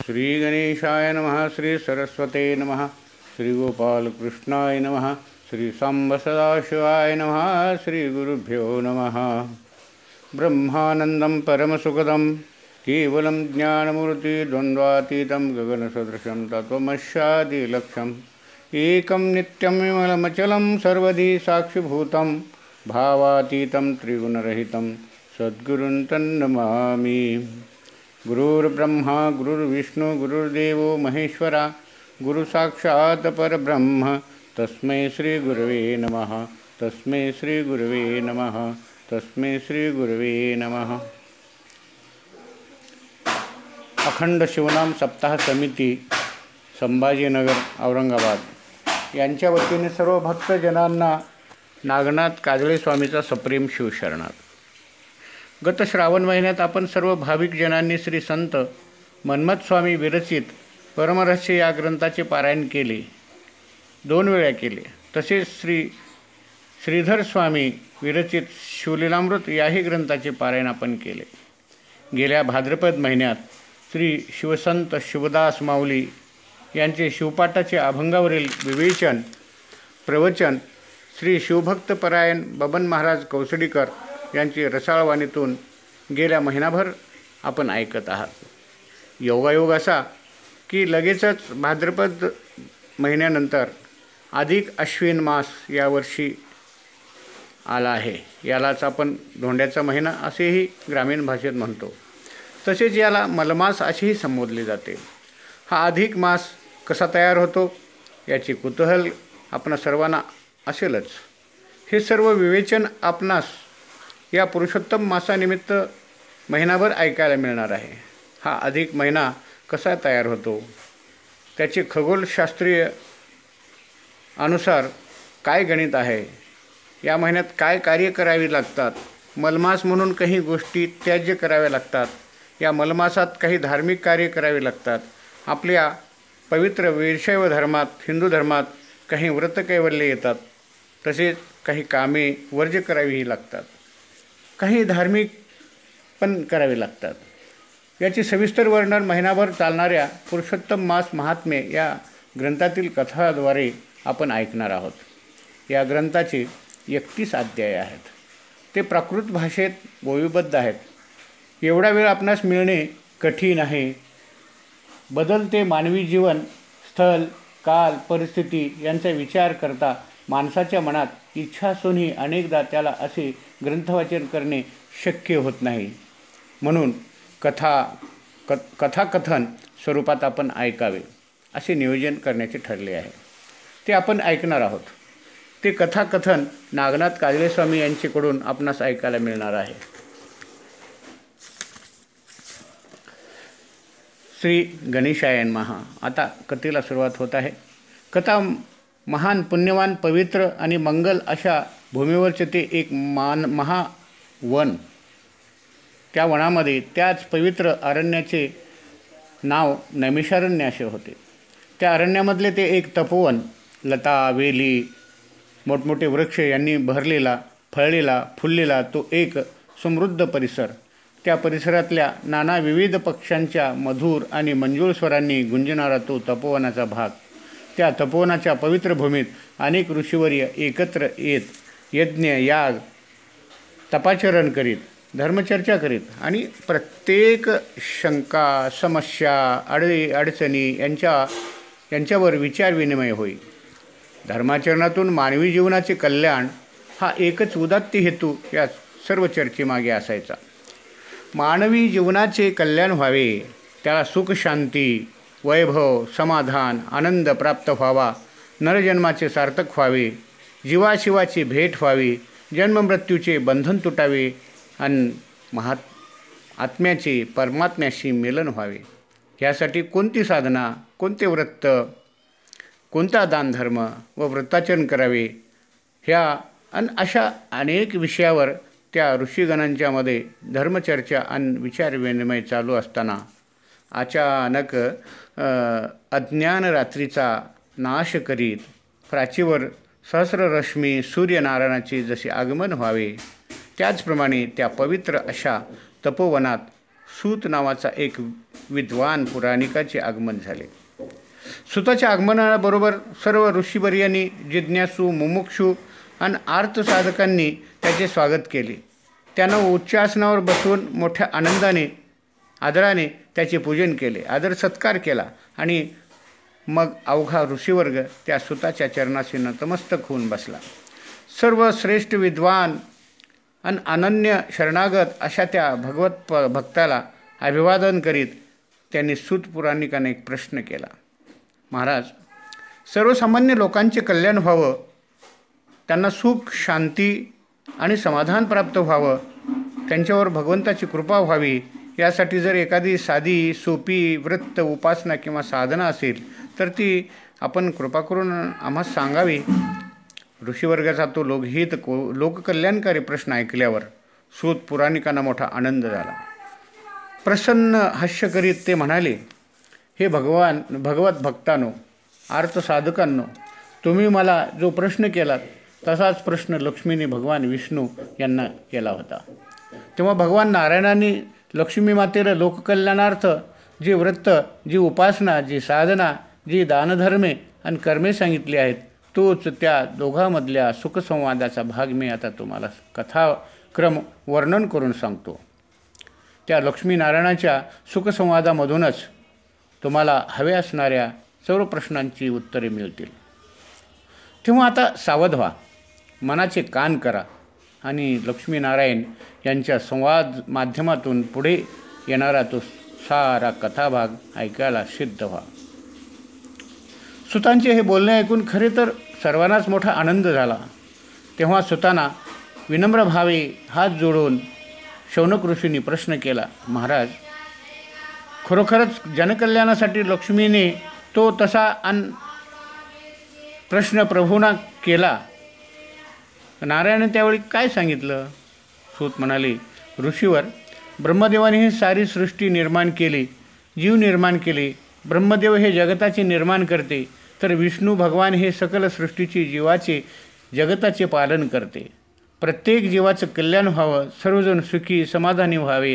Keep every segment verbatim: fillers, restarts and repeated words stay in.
श्री गणेशाय नमः। श्री सरस्वते नमः। श्री गोपालकृष्णाय नमः। श्री सांब सदाशिवाय नमः। श्री गुरुभ्यो नमः। ब्रह्मानंदं परमसुखदं केवलं ज्ञानमूर्ति द्वन्द्वातीतं गगनसदृशं तत्त्वमस्यादिलक्ष्यम् एकं नित्यं विमलमचलं सर्वधी साक्षिभूतं भावातीतं त्रिगुणरहितं सद्गुरुं तन्नमामि। गुरुर्ब्रह्मा गुरुर्विष्णु गुरुर्देवो महेश्वरा गुरु साक्षात् परब्रह्म तस्मै श्री गुरवे नमः। तस्मै श्री गुरवे नमः। तस्मै श्री गुरवे नमः। अखंड शिवनाम सप्ताह समिती संभाजीनगर औरंगाबाद यांच्या वतीने सर्व भक्तजनांना नागनाथ काजळे स्वामीचा सप्रेम शिवशरणार्थ। गत श्रावण महिन्यात आपण सर्व भाविक जनांनी श्री संत मन्मथ स्वामी विरचित परमरहस्य या ग्रंथाचे पारायण केले, दोन वेळा केले। तसेच श्री श्रीधर स्वामी विरचित शिवलीलामृत याही ग्रंथाचे पारायण आपण केले। गेल्या भाद्रपद महिन्यात श्री शिवसंत शिवदास माऊली यांचे शिवपाठाचे अभंगावरील विवेचन प्रवचन श्री शिवभक्तपरायण बबन महाराज कौसडीकर यांची रसाळवाणीतून गेल्या महिनाभर आपण ऐकत आहात। योगायोग असा की लगेचच भाद्रपद महिन्यानंतर अधिक अश्विन मास यावर्षी आला आहे। यालाच आपण धोंड्याचा महिना असेही ग्रामीण भाषेत म्हणतो। तसेच याला मलमास असेही संबोधले जाते। हा अधिक मास कसा तयार होतो याची कुतूहल आपणा सर्वांना असेलच। हे सर्व विवेचन आपणास या पुरुषोत्तम मासानिमित्त महिनाभर ऐकायला मिळणार आहे। हा अधिक महिना कसा तयार होतो, त्याचे खगोलशास्त्रीय अनुसार काय गणित आहे, या महिन्यात काय कार्य करावी लागतात, मलमास म्हणून काही गोष्टी त्याज्य कराव्या लागतात, या मलमासात काही धार्मिक कार्य करावे लागतात, आपल्या पवित्र वीरशैव धर्मात हिंदू धर्मात काही व्रतकैवल्य येतात, तसेच काही कामे वर्ज्य करावीही लागतात, काही धार्मिक पण करावे लागतात। याची सविस्तर वर्णन महिनाभर चालणाऱ्या पुरुषोत्तम मास महात्म्य या ग्रंथातील कथाद्वारे आपण ऐकणार आहोत। या ग्रंथाचे एकतीस अध्याय आहेत। ते प्राकृत भाषेत ओवीबद्ध आहेत। एवढा वेळ आपणास मिळणे कठीण आहे। बदलते मानवी जीवन स्थल काल परिस्थिती यांचा विचार करता माणसाच्या मनात इच्छा असूनही अनेकदा त्याला असे ग्रंथवाचन करणे शक्य होत नाही। म्हणून कथा क कथाकथन स्वरूपात आपण ऐकावे असे नियोजन करण्याचे ठरले आहे। ते आपण ऐकणार आहोत। ते कथाकथन नागनाथ काजळे स्वामी यांच्याकडून आपणास ऐकायला मिळणार आहे। श्री गणेशाय नमः। आता कथेला सुरुवात होत आहे। कथा महान पुण्यवान पवित्र आणि मंगल अशा भूमीवरचे ते एक मान महावन। त्या वनामध्ये त्याच पवित्र अरण्याचे नाव नैमिषारण्य असे होते। त्या अरण्यामधले ते एक तपोवन, लता वेली मोठमोठे वृक्ष यांनी भरलेला फळलेला फुललेला तो एक समृद्ध परिसर। त्या परिसरातल्या नाना विविध पक्ष्यांच्या मधुर आणि मंजूळ स्वरांनी गुंजणारा तो तपोवनाचा भाग। त्या तपोवनाच्या पवित्र भूमीत अनेक ऋषीवर्य एकत्र येत यज्ञ याग तपाचरण करीत धर्मचर्चा करीत आणि प्रत्येक शंका समस्या अडे अडचणी यांच्या यांच्यावर विचारविनिमय होई। धर्माचरणातून मानवी जीवनाचे कल्याण हा एकच उदात्त हेतू या सर्व चर्चेमागे असायचा। मानवी जीवनाचे कल्याण व्हावे, त्याला सुख शांती वैभव समाधान आनंद प्राप्त व्हावा, नरजन्माचे सार्थक व्हावे, जीवाशिवाची भेट व्हावी, जन्ममृत्यूचे बंधन तुटावे आणि महात आत्म्याचे परमात्म्याशी मिलन व्हावे। यासाठी कोणती साधना, कोणते व्रत, कोणता दानधर्म व व्रताचरण करावे, ह्या आणि अशा अनेक विषयावर त्या ऋषीगणांच्यामध्ये धर्मचर्चा आणि विचारविनिमय चालू असताना अचानक अज्ञान रात्रीचा नाश करीत प्राचीवर सहस्ररश्मी सूर्यनारायणाचे जसे आगमन व्हावे, त्याचप्रमाणे त्या पवित्र अशा तपोवनात सूत नावाचा एक विद्वान पुराणिकाचे आगमन झाले. सूताच्या आगमनाबरोबर सर्व ऋषीवर्यांनी, जिज्ञासू, मुमुक्षू आणि आर्तसाधकांनी त्याचे स्वागत केले. त्यानं उच्च आसनावर बसवून मोठ्या आनंदाने, आदराने त्याचे पूजन केले, आदर सत्कार केला आणि मग अवघा ऋषीवर्ग त्या सूताच्या चरणाशी नतमस्तक होऊन बसला. सर्व श्रेष्ठ विद्वान आणि अनन्य शरणागत अशा त्या भगवत प भक्ताला अभिवादन करीत त्यांनी सूत पुराणिकाने एक प्रश्न केला. महाराज, सर्वसामान्य लोकांचे कल्याण व्हावं, त्यांना सुख, शांती आणि समाधान प्राप्त व्हावं, त्यांच्यावर भगवंताची कृपा व्हावी, यासाठी जर एखादी साधी सोपी व्रत, उपासना किंवा साधना असेल तर ती आपण कृपा करून आम्हा सांगावी. ऋषीवर्गाचा तो लोकहित को लोककल्याणकारी प्रश्न ऐकल्यावर सूत पुराणिकांना मोठा आनंद झाला. प्रसन्न हास्य करीत ते म्हणाले, हे भगवान भगवत भक्तांनो, आर्तसाधकांनो, तुम्ही मला जो प्रश्न केलात तसाच प्रश्न लक्ष्मीने भगवान विष्णू यांना केला होता. तेव्हा भगवान नारायणांनी लक्ष्मी मातेला लोककल्याणार्थ जी व्रत, जी उपासना, जी साधना, जी दानधर्मे आणि कर्मे सांगितली आहेत, तोच त्या दोघांमधल्या सुखसंवादाचा भाग मी आता तुम्हाला कथाक्रम वर्णन करून सांगतो. त्या लक्ष्मीनारायणाच्या सुखसंवादामधूनच तुम्हाला हव्या असणाऱ्या सर्व प्रश्नांची उत्तरे मिळतील. तेव्हा आता सावध व्हा, मनाचे कान करा आणि लक्ष्मीनारायण यांच्या संवाद माध्यमातून पुढे येणारा तो सारा कथाभाग ऐकायला सिद्ध व्हा. सुतांचे हे बोलणे ऐकून खरे तर सर्वांनाच मोठा आनंद झाला. तेव्हा सुतांना विनम्र भावे हात जोडून शौनक ऋषींनी प्रश्न केला, महाराज, खरोखरच जनकल्याणासाठी लक्ष्मीने तो तसा अन प्रश्न प्रभूंना केला. नारायणाने त्यावेळी काय सांगितलं? सूत म्हणाले, ऋषीवर, ब्रह्मदेवाने ही सारी सृष्टी निर्माण केली, जीव निर्माण केले. ब्रह्मदेव हे जगताचे निर्माण करते, तर विष्णू भगवान हे सकल सृष्टीची, जीवाचे, जगताचे पालन करते. प्रत्येक जीवाचं कल्याण व्हावं, सर्वजण सुखी समाधानी व्हावेत,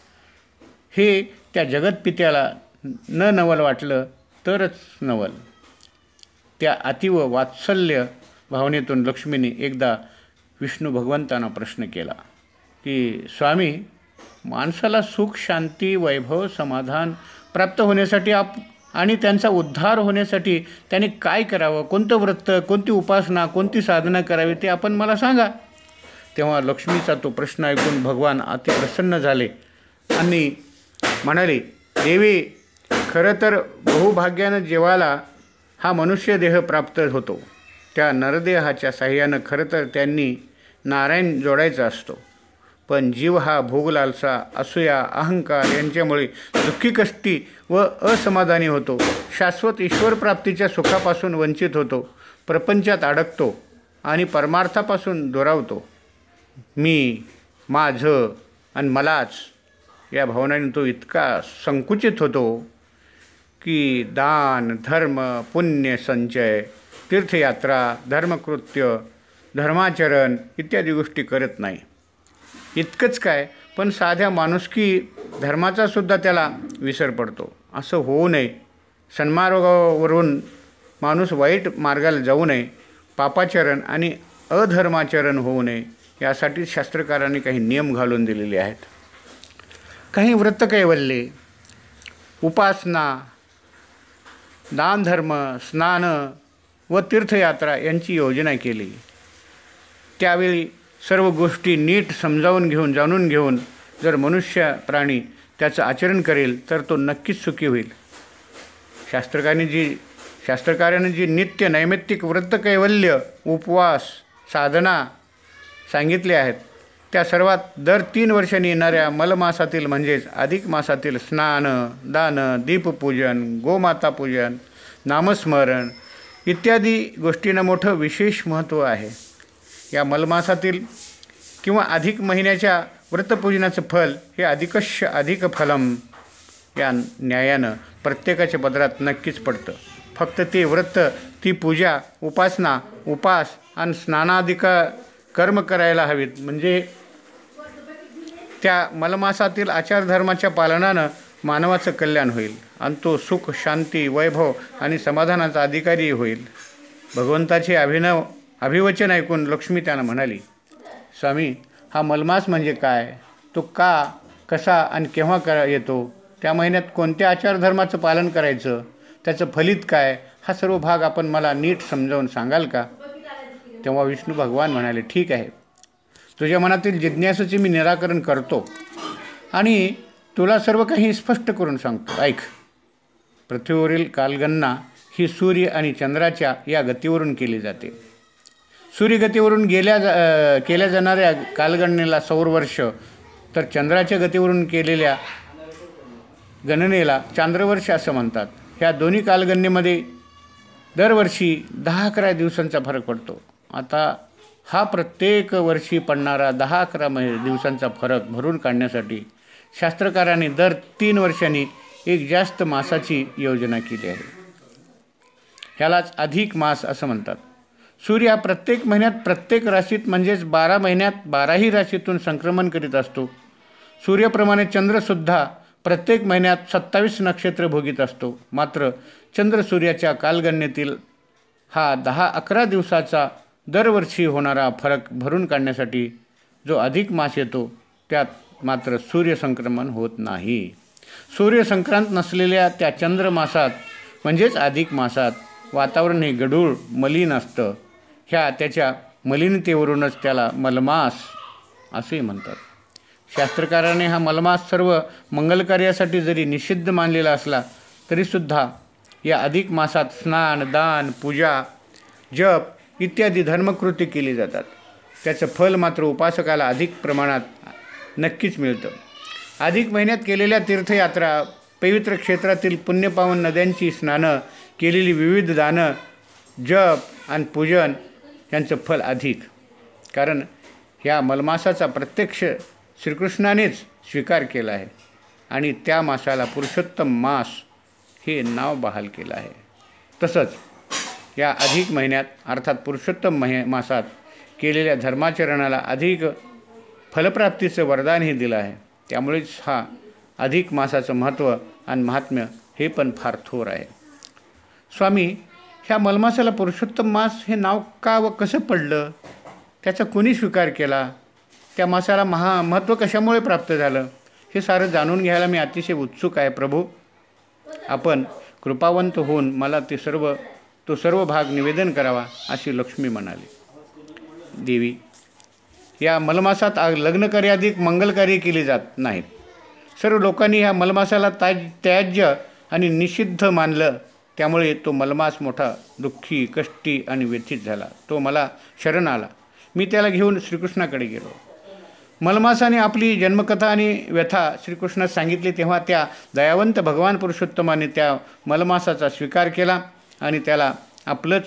हे त्या जगतपित्याला न नवल वाटलं तरच नवल. त्या अतीव वात्सल्य भावनेतून लक्ष्मीने एकदा विष्णू भगवंतांना प्रश्न केला की, स्वामी, माणसाला सुख, शांती, वैभव, समाधान प्राप्त होण्यासाठी आप आणि त्यांचा उद्धार होण्यासाठी त्याने काय करावं, कोणतं व्रत, कोणती उपासना, कोणती साधना करावी ते आपण मला सांगा. तेव्हा लक्ष्मीचा तो प्रश्न ऐकून भगवान अति प्रसन्न झाले आणि म्हणाले, देवी, खरं तर बहुभाग्यानं जीवाला हा मनुष्य देह प्राप्त होतो. त्या नरदेहाच्या साह्यानं खरं तर त्यांनी नारायण जोडायचा असतो. पण जीव हा भोगलालसा, असूया, अहंकार यांच्यामुळे दुःखी, कष्टी व असमाधानी होतो. शाश्वत ईश्वरप्राप्तीच्या सुखापासून वंचित होतो. प्रपंचात अडकतो आणि परमार्थापासून दुरावतो. मी, माझं आणि मलाच या भावनाने तो इतका संकुचित होतो की दान, धर्म, पुण्य संचय, तीर्थयात्रा, धर्मकृत्य, धर्माचरण इत्यादी गोष्टी करत नाही. इतकंच काय, पण साध्या माणुसकी धर्माचासुद्धा त्याला विसर पडतो. असं होऊ नये. सन्मार्गावरून माणूस वाईट मार्गाला जाऊ नये. पापाचरण आणि अधर्माचरण होऊ नये यासाठी शास्त्रकारांनी काही नियम घालून दिलेले आहेत. काही व्रतकैवल्ये, उपासना, दानधर्म, स्नान व तीर्थयात्रा यांची योजना केली. त्यावेळी सर्व गोष्टी नीट समजावून घेऊन, जाणून घेऊन जर मनुष्य प्राणी त्याचं आचरण करेल तर तो नक्कीच सुखी होईल. शास्त्रकारांनी जी शास्त्रकारांनी जी नित्य नैमित्तिक व्रतकैवल्य, उपवास, साधना सांगितले आहेत त्या सर्वात दर तीन वर्षांनी येणाऱ्या मलमासातील म्हणजेच अधिक मासातील स्नान, दान, दीपपूजन, गोमाता पूजन, नामस्मरण इत्यादी गोष्टींना मोठं विशेष महत्त्व आहे. या मलमासातील किंवा अधिक महिन्याच्या व्रतपूजनाचं फल हे अधिकश्य अधिक फलम या न्यायानं प्रत्येकाच्या पदरात नक्कीच पडतं. फक्त ते व्रत, ती पूजा, उपासना, उपास आणि स्नानादिक कर्म करायला हवीत, म्हणजे त्या मलमासातील आचारधर्माच्या पालनानं मानवाचं कल्याण होईल आणि तो सुख, शांती, वैभव आणि समाधानाचा अधिकारी होईल. भगवंताचे अभिनव अभिवचन ऐकून लक्ष्मी त्यांना म्हणाली, स्वामी, हा मलमास म्हणजे काय? तो का, कसा आणि केव्हा करा येतो? त्या महिन्यात कोणत्या आचारधर्माचं पालन करायचं? त्याचं फलित काय? हा सर्व भाग आपण मला नीट समजावून सांगाल का? तेव्हा विष्णू भगवान म्हणाले, ठीक आहे, तुझ्या मनातील जिज्ञासेचे मी निराकरण करतो आणि तुला सर्व काही स्पष्ट करून सांगतो. ऐक. पृथ्वीवरील कालगणना ही सूर्य आणि चंद्राच्या या गतीवरून केली जाते. सूर्यगतीवरून गेल्या जा केल्या जाणाऱ्या कालगणनेला सौरवर्ष, तर चंद्राच्या गतीवरून केलेल्या गणनेला चांद्रवर्ष असं म्हणतात. ह्या दोन्ही कालगणनेमध्ये दरवर्षी दहा अकरा दिवसांचा फरक पडतो. आता हा प्रत्येक वर्षी पडणारा दहा अकरा महि दिवसांचा फरक भरून काढण्यासाठी शास्त्रकारांनी दर तीन वर्षांनी एक जास्त मासाची योजना केली आहे. ह्यालाच अधिक मास असं म्हणतात. सूर्य हा प्रत्येक महिन्यात प्रत्येक राशीत म्हणजेच बारा महिन्यात बाराही राशीतून संक्रमण करीत असतो. सूर्याप्रमाणे चंद्रसुद्धा प्रत्येक महिन्यात सत्तावीस नक्षत्र भोगीत असतो. मात्र चंद्र सूर्याच्या कालगणनेतील हा दहा अकरा दिवसाचा दरवर्षी होणारा फरक भरून काढण्यासाठी जो अधिक मास येतो त्यात मात्र सूर्यसंक्रमण होत नाही. सूर्यसंक्रांत नसलेल्या त्या चंद्रमासात म्हणजेच अधिक मासात वातावरण हे गढूळ मलिन असतं. ह्या त्याच्या मलिनतेवरूनच त्याला मलमास असे म्हणतात. शास्त्रकाराने हा मलमास सर्व मंगलकार्यासाठी जरी निषिद्ध मानलेला असला तरीसुद्धा या अधिक मासात स्नान, दान, पूजा, जप इत्यादी धर्मकृती केली जातात. त्याचं फल मात्र उपासकाला अधिक प्रमाणात नक्कीच मिळतं. अधिक महिन्यात केलेल्या तीर्थयात्रा, पवित्र क्षेत्रातील पुण्यपावन नद्यांची स्नानं, केलेली विविध दानं, जप आणि पूजन यांचं फल अधिक. कारण ह्या मलमासाचा प्रत्यक्ष श्रीकृष्णानेच स्वीकार केला आहे आणि त्या मासाला पुरुषोत्तम मास हे नाव बहाल केलं आहे. तसंच या अधिक महिन्यात अर्थात पुरुषोत्तम महे मासात केलेल्या धर्माचरणाला अधिक फलप्राप्तीचं वरदानही दिलं आहे. त्यामुळेच हा अधिक मासाचं महत्त्व आणि महात्म्य हे पण फार थोर आहे. स्वामी, ह्या मलमासाला पुरुषोत्तम मास हे नाव का व कसं पडलं? त्याचा कोणी स्वीकार केला? त्या मासाला महा महत्त्व कशामुळे प्राप्त झालं? हे सारं जाणून घ्यायला मी अतिशय उत्सुक आहे प्रभू. आपण कृपावंत होऊन मला ते सर्व तो सर्व भाग निवेदन करावा अशी लक्ष्मी म्हणाली. देवी, या मलमासात लग्नकार्याधिक मंगलकार्य केली जात नाहीत. सर्व लोकांनी ह्या मलमासाला ताज त्याज्य आणि निषिद्ध मानलं. त्यामुळे तो मलमास मोठा दुःखी, कष्टी आणि व्यथित झाला. तो मला शरण आला. मी त्याला घेऊन श्रीकृष्णाकडे गेलो. मलमासाने आपली जन्मकथा आणि व्यथा श्रीकृष्णास सांगितली. तेव्हा त्या दयावंत भगवान पुरुषोत्तमाने त्या मलमासाचा स्वीकार केला आणि त्याला आपलंच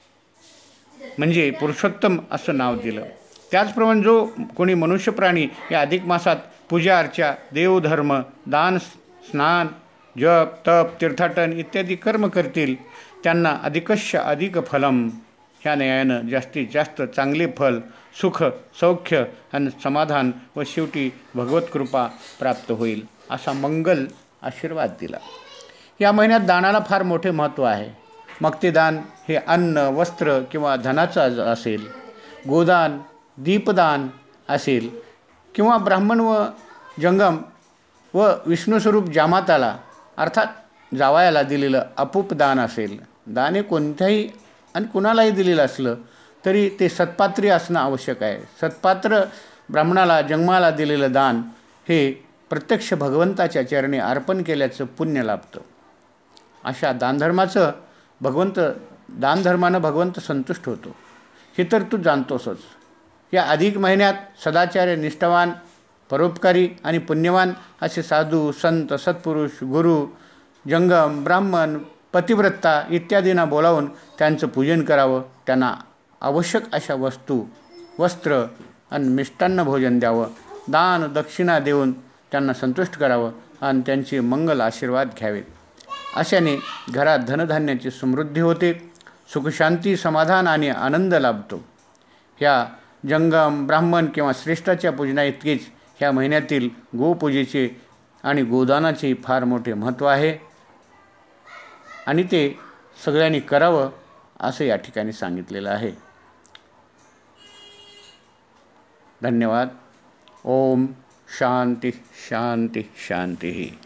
म्हणजे पुरुषोत्तम असं नाव दिलं. त्याचप्रमाणे जो कोणी मनुष्य प्राणी या अधिक मासात पूजा अर्चा, देवधर्म, दान, स्नान, जप, तप, तीर्थाटन इत्यादी कर्म करतील त्यांना अधिकश्य अधिक फलम ह्या न्यायानं जास्तीत जास्त चांगले फल, सुख, सौख्य आणि समाधान व शेवटी भगवत कृपा प्राप्त होईल असा मंगल आशीर्वाद दिला. या महिन्यात दानाला फार मोठे महत्त्व आहे. मग ते दान हे अन्न, वस्त्र किंवा धनाचं असेल, गोदान, दीपदान असेल किंवा ब्राह्मण व जंगम व विष्णुस्वरूप जामाताला अर्थात जावयाला दिलेलं अपूप दान असेल. दान हे कोणत्याही आणि कुणालाही दिलेलं असलं तरी ते सत्पात्री असणं आवश्यक आहे. सत्पात्र ब्राह्मणाला, जंगमाला दिलेलं दान हे प्रत्यक्ष भगवंताच्या चरणी अर्पण केल्याचं पुण्य लाभतं. अशा दानधर्माचं भगवंत दानधर्मानं भगवंत संतुष्ट होतो हे तर तू जाणतोसच. या अधिक महिन्यात सदाचार्य, निष्ठावान, परोपकारी आणि पुण्यवान असे साधू, संत, सत्पुरुष, गुरु, जंगम, ब्राह्मण, पतिव्रता इत्यादींना बोलावून त्यांचं पूजन करावं. त्यांना आवश्यक अशा वस्तू, वस्त्र आणि मिष्टान्न भोजन द्यावं. दान दक्षिणा देऊन त्यांना संतुष्ट करावं आणि त्यांचे मंगल आशीर्वाद घ्यावेत. अशाने घरात धनधान्याची समृद्धी होते, सुखशांती, समाधान आणि आनंद लाभतो. ह्या जंगम, ब्राह्मण किंवा श्रेष्ठाच्या पूजना इतकीच ह्या महिन्यातील गोपूजेचे आणि गोदानाचे फार मोठे महत्त्व आहे आणि ते सगळ्यांनी करावं असं या ठिकाणी सांगितलेलं आहे. धन्यवाद. ओम शांती शांती शांती.